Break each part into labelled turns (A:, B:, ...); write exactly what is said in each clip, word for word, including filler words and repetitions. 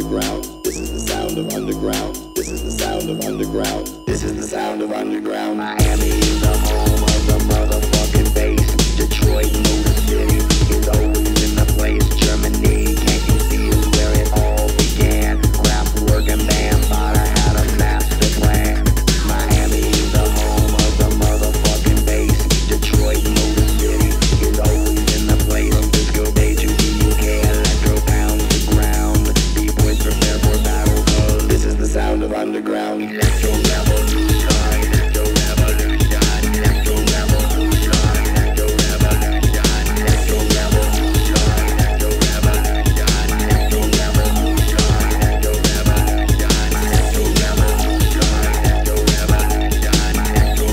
A: underground. This is the sound of underground. This is the sound of underground. This is the sound of underground. Miami is the home of the motherfucking bass. Detroit, Motor City is always in the place. Germany, can't you feel where it all began? Kraftwerk and Bambaataa had a master plan. Miami is the home of the motherfucking bass. Detroit, Motor City is always in the place. From Disco Day to the U K, electro pounds the ground. B-boys prepare for battle, cause this is the sound of underground. Electro revolution, electro revolution, electro revolution, electro revolution, electro revolution, electro revolution, electro revolution, electro revolution, electro revolution, electro revolution, electro revolution, electro revolution, electro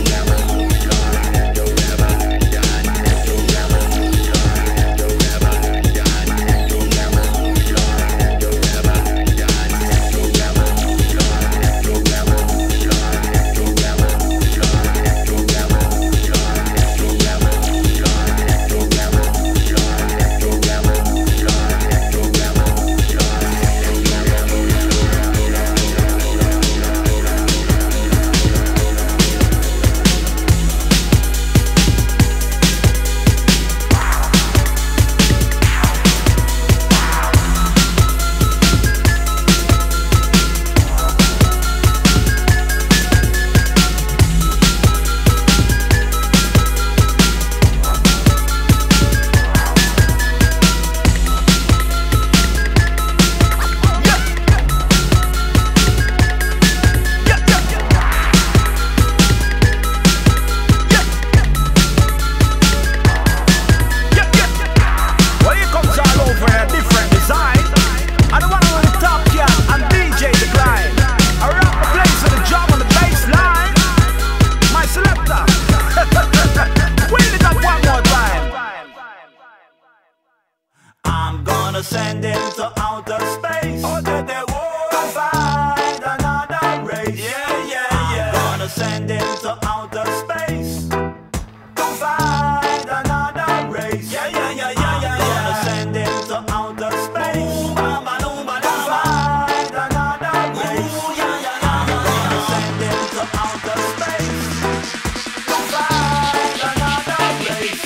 B: send him to outer space. Oh, did they go find another race? Yeah, yeah, yeah. I'm gonna send him to outer space. Go find another race. Yeah, yeah, yeah, yeah, yeah. I'm gonna send him to outer space. Ooh, mama, no, mama, go find another race. Ooh, yeah, yeah, yeah, yeah. I'm gonna send him to outer space. Go find another race.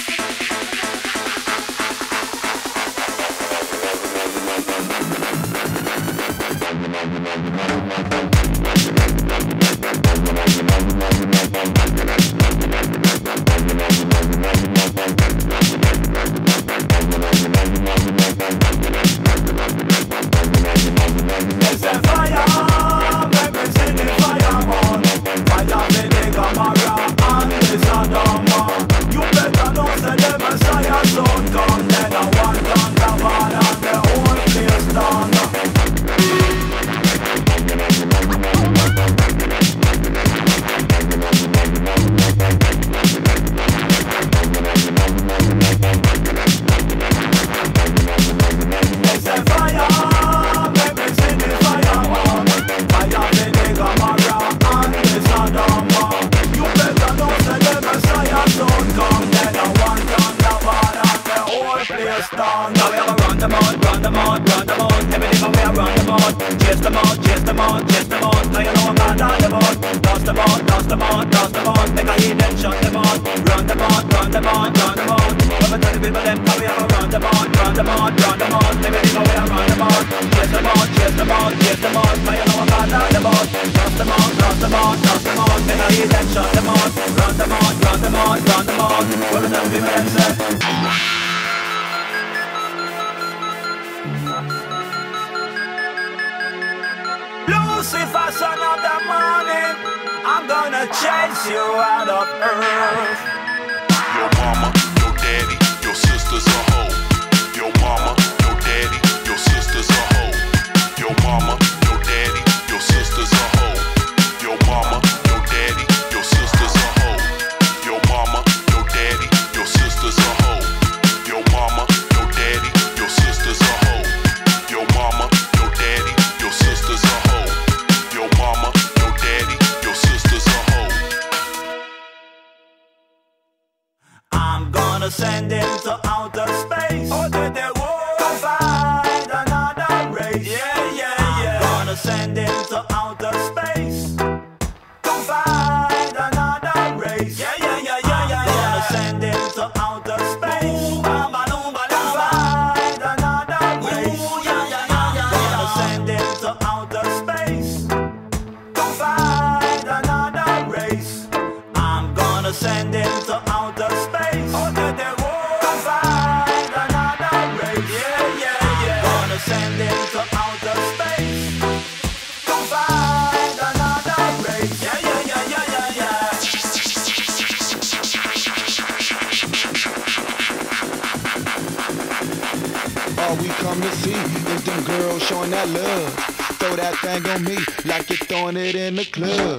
B: Lucifer, son of the morning, I'm gonna chase you out of earth.
C: Your mama, your daddy, your sister's a hoe. Your mama, your daddy, your sister's a hoe. Your mama, your daddy, your sister's a hoe. Your mama, your daddy, your sister's a hoe. Your mama, your daddy, your sister's a hoe. Your mama, your daddy, your sister's a hoe. Your mama, your daddy, your sister's a hoe. Your mama, your daddy, your sister's a hoe. I'm
B: gonna send him to outer space. Oh, did they go send him to outer space to find another race. Yeah, yeah, yeah, yeah, yeah, yeah. Gonna send him to outer space to find another race. Yeah, yeah, yeah, yeah. Gonna send him to outer space to find another race. I'm gonna send him to outer space. Oh, that they won't find another race. Yeah, yeah, yeah. Gonna send him to outer space to find another race. Yeah, yeah, yeah, yeah, yeah, yeah.
D: All we come to see is them girls showing that love. Throw that thing on me like you're throwing it in the club.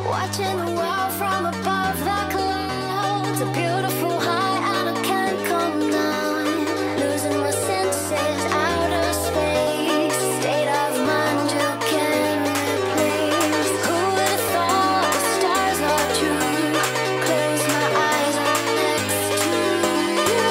E: Watching the world from above the clouds, a beautiful high and I can't come down. Losing my senses, outer space, state of mind you can't replace. Who would have thought the stars are true? Close my eyes, I'm next to you.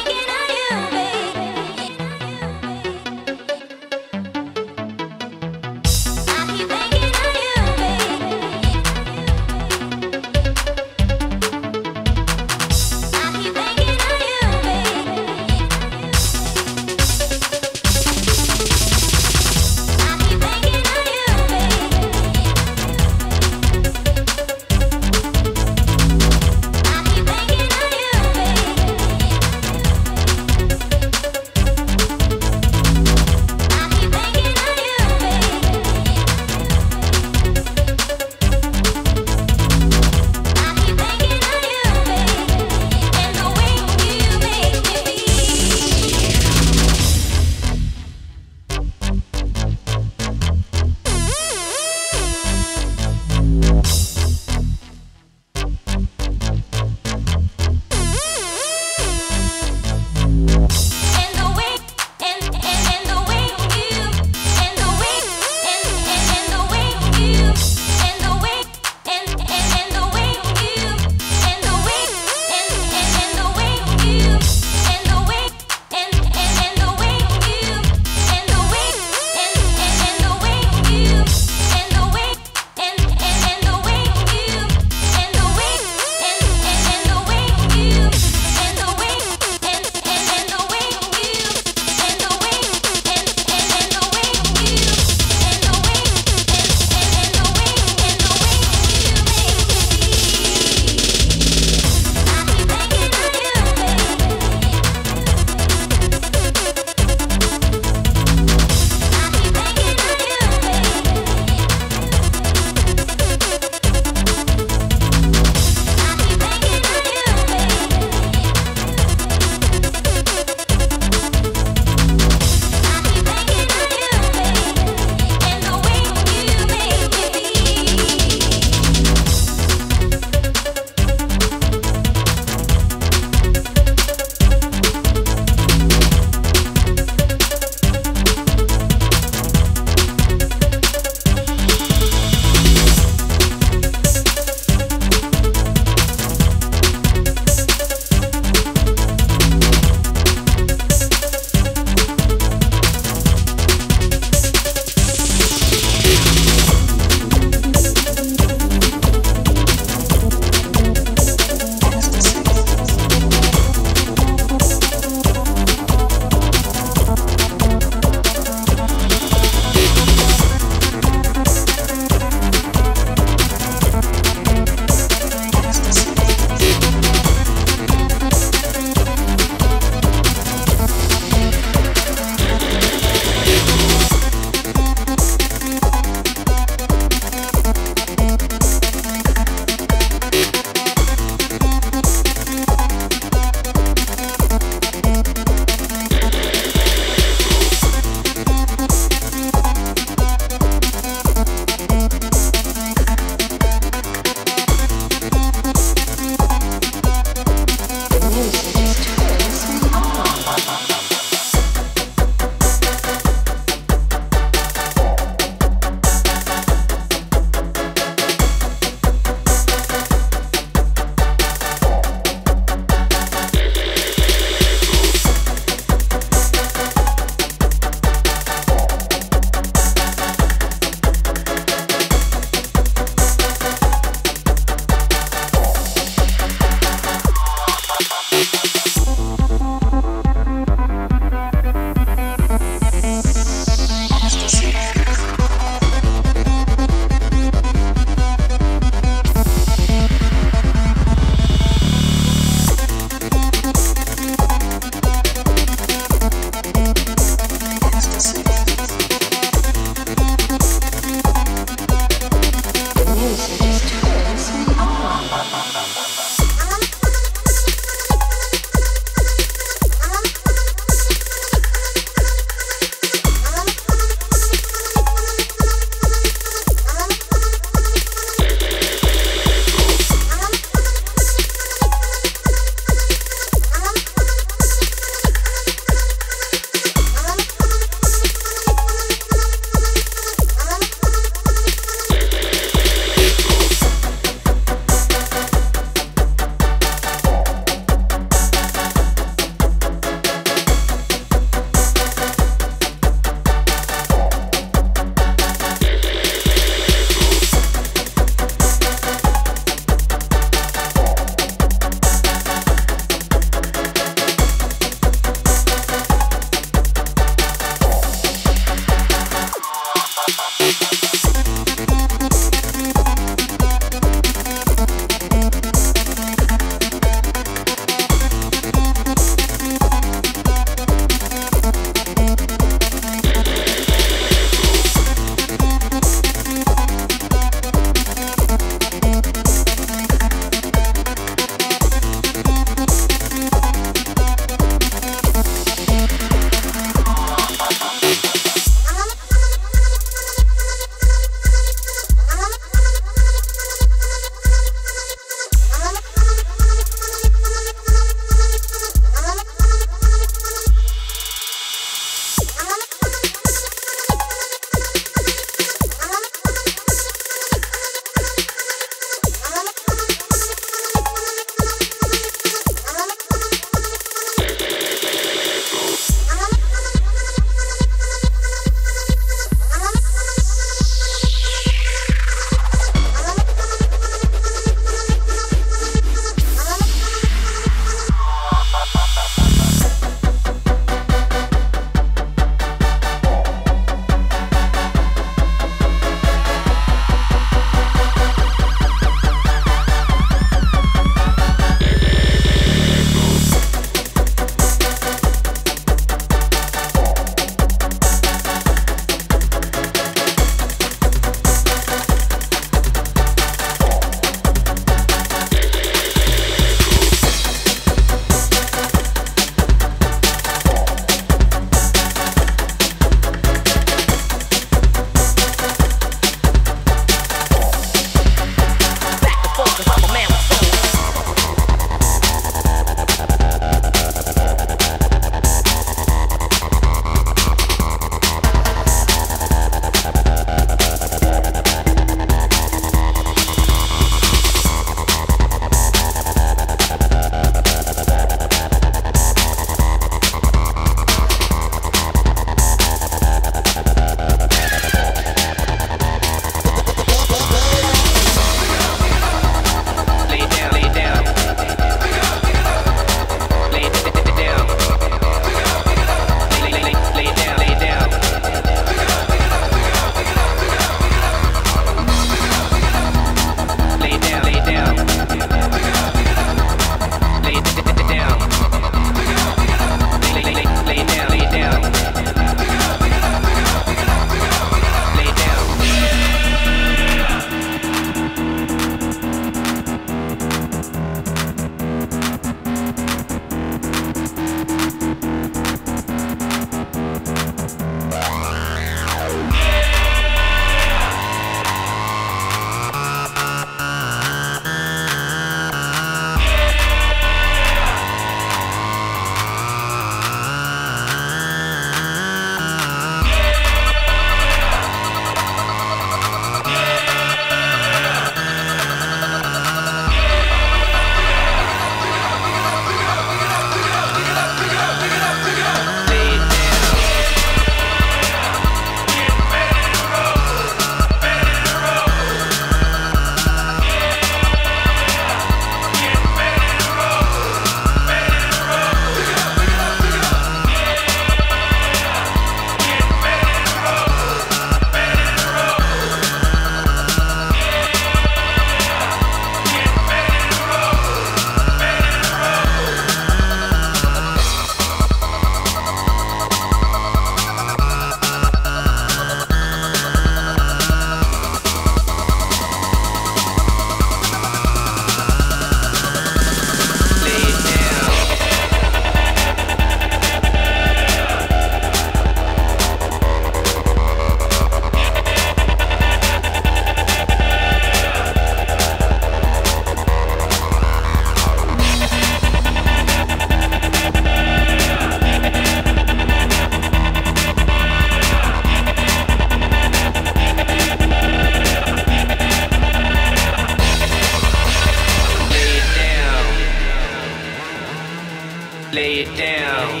F: lay it down,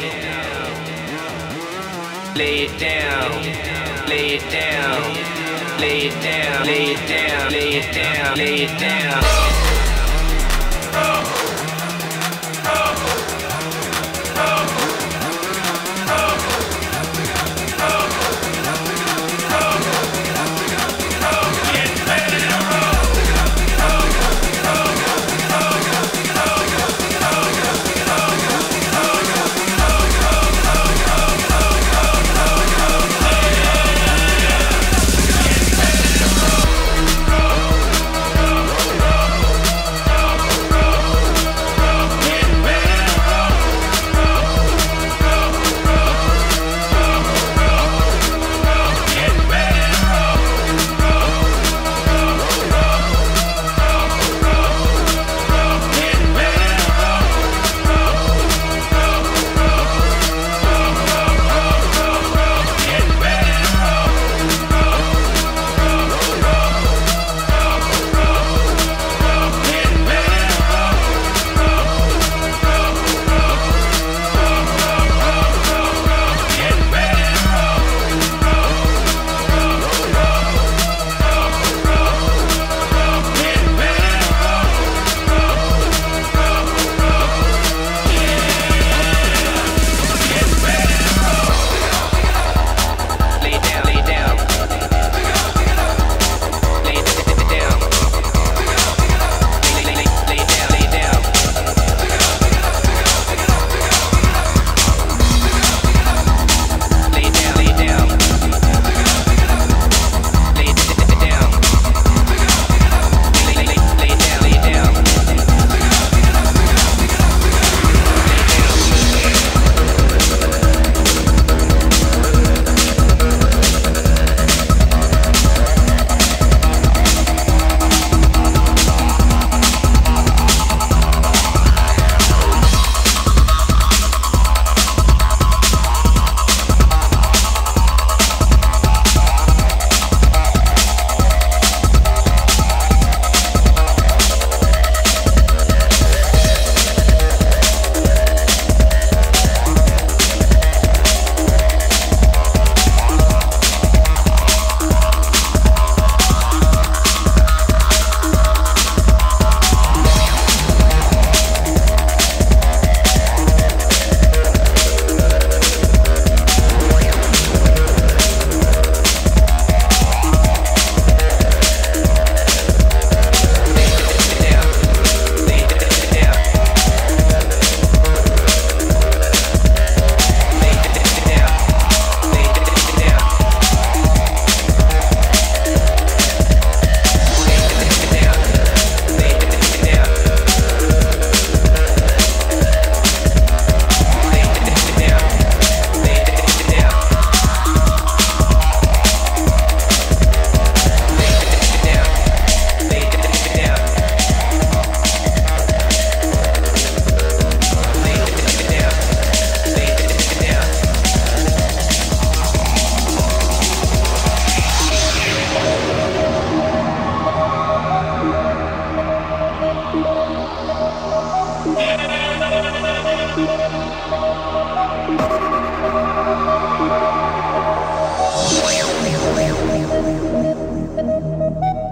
F: lay it down, lay it down, lay it down, lay it down, lay it down, lay it down.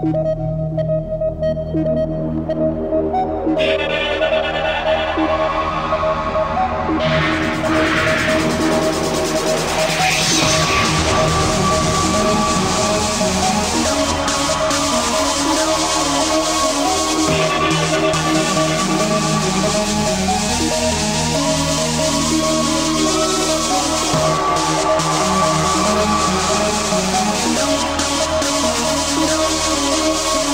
E: No.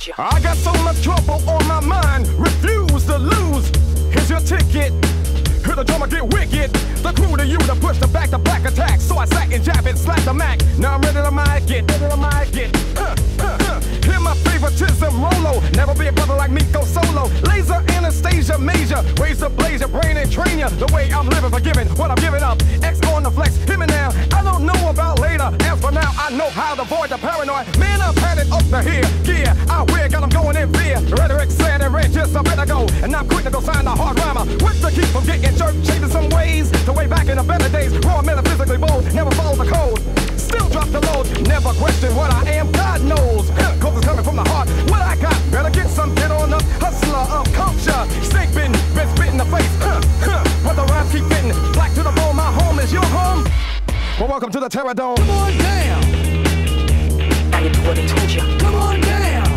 G: ya.
H: I got so much trouble on my mind, refuse to lose. Here's your ticket. Hear the drummer get wicked. The crew to you to push the back to black attack. So I sack and jab and slap the Mac. Now I'm ready to mic it, ready to mic it. Uh, uh, uh. Hear my favoritism, Rolo. Never be a brother like me, go solo. Laser, Anastasia, major. Raise the blaze your brain and train ya. The way I'm living, forgiving what I'm giving up. X on the flex, hit me now. I don't know about later. As for now, I know how to avoid the paranoid. Man, I'm headed up to here. Yeah, I wear, got them going in fear. Rhetoric said and red, just I better go. And I'm quick to go sign the hard rhymer. With the keep from getting jerked, changing some ways. To way back in the better days. Raw, metaphysically bold, never follow the code. Still drop the load, never question what I am, God knows. Cause it's coming from the heart, what I got, better get some, get on up. Hustler of culture, snake bitten, been spit in the face. Huh, huh, but the rhymes keep fitting, black to the bone, my home is your home. Well, welcome to the Terror Dome.
G: Come on down. Now you do what they told ya. Come on down.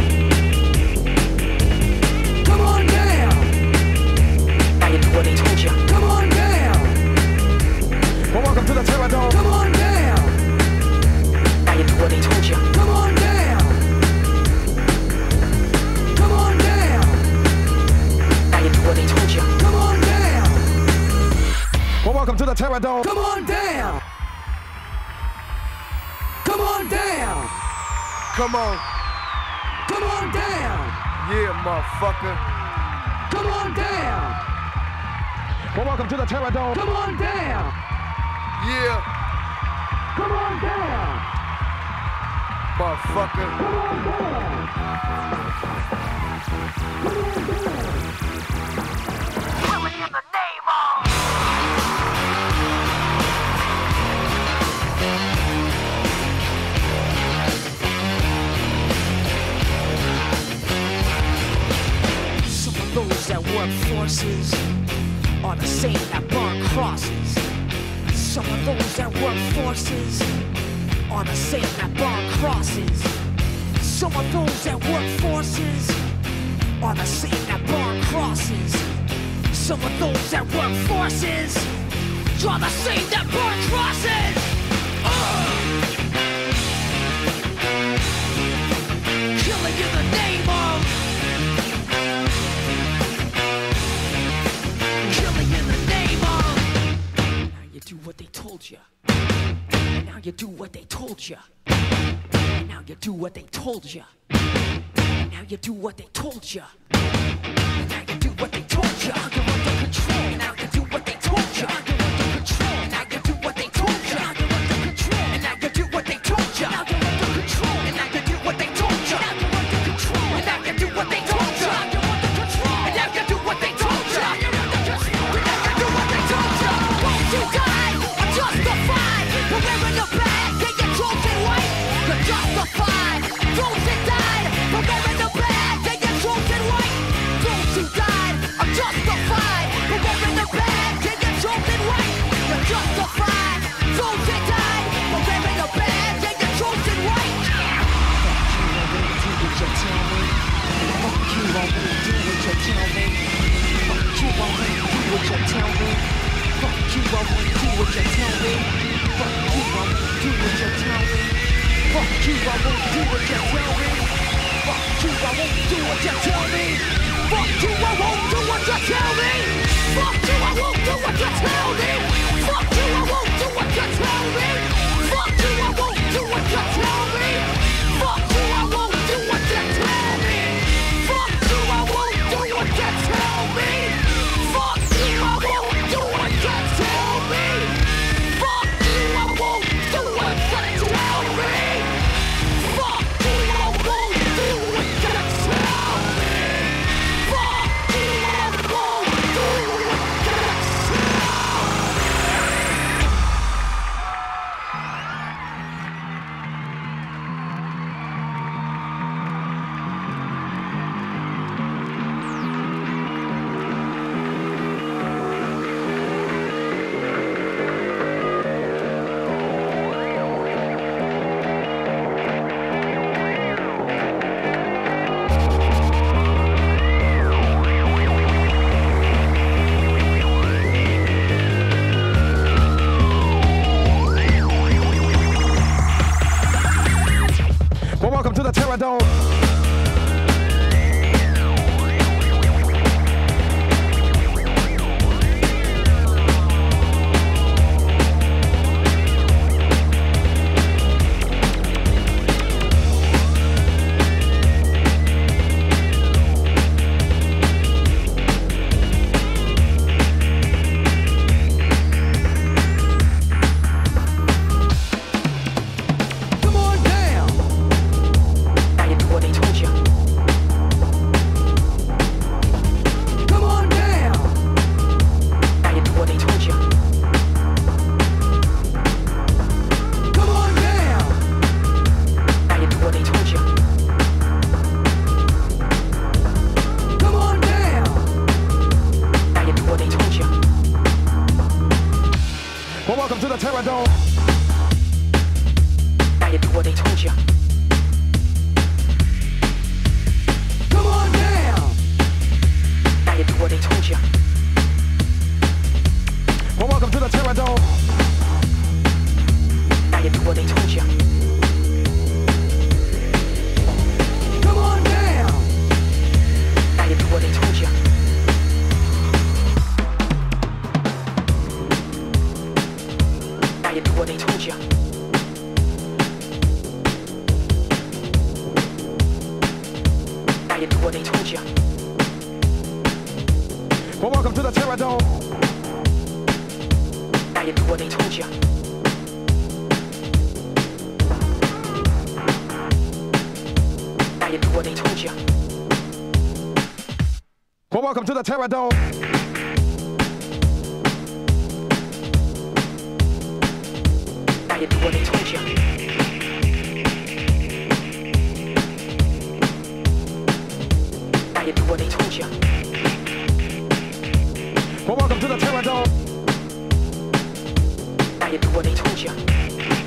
G: Come on down. Now you do what they told ya. Come on down.
H: Well, welcome to the Terror Dome.
G: Come on down. Now you do what they told ya. Come on down. Come on down. Now you do what they told ya. Come on down.
H: Well, welcome to the Terror Dome.
G: Come on down. Come on down.
D: Come on.
G: Come on down.
D: Yeah, motherfucker.
G: Come on down.
H: Well, welcome to the Terror Dome.
G: Come on down.
D: Yeah,
G: Come on down.
D: motherfucker.
G: Come on down. Coming in the name of. Some of those that work forces are the same that burn crosses. Some of those that work forces are the same that burn crosses. Some of those that work forces are the same that burn crosses. Some of those that work forces are the same that burn crosses. Uh. Killing in the name of. Killing in the name of. Now you do what they told you. And now you do what they told you. And now you do what they told you. And now you do what they told you. And now you do what they told you. You're under control. And now you do what they told you. You're under control. And now you do what they told you. You're under control. And now you do what they told you. You're under control. And now you do what they told you. You're under control. And now you do what they told you. You're under control. And now you do what they told you. You're under control. And now you do what they told you. Won't you die? I'm justified. But wearing the bag, get your chosen white. You're justified. Those that died. But wearing the bag, get your chosen white. Those who died. I'm justified. But wearing the bag, get your chosen white. You're justified. Those that died. But wearing the bag, get your chosen white. Fuck you, I won't do what you tell me. Fuck you, I won't do what you tell me. Fuck you, I won't do what you tell me. Fuck you, I won't do what you tell me. Fuck you, I won't do what you tell me. Fuck you, I won't do what you tell me. Fuck you, I won't do what you tell me. Fuck you, I won't do what you tell me. Fuck you, I won't do what you tell me. Fuck you, I won't do what you tell me. Fuck you, I won't do what you tell me. Fuck you, I won't do what you tell me. Fuck you, I won't do what you tell me. Fuck you, I won't do what you tell me. Fuck you, I won't do what you tell me. Fuck you, I won't do what you
H: Well, welcome to the Terror Dome.
G: told ya. Come on down. Now you do what they told ya.
H: Well, welcome to the Terror Dome.
G: Now you do what they told ya. Come on down. Now you do what they told ya. Now you do what they told ya. Now you do what they told ya.
H: Well, welcome to the Terror Dome.
G: Now you do what they told ya. Now you do what they told ya.
H: Well, welcome to the Terror Dome.
G: Now you do what they told ya. Now you do what they told ya.
H: Well, welcome to the Terror Dome.
G: Now you do what they told ya.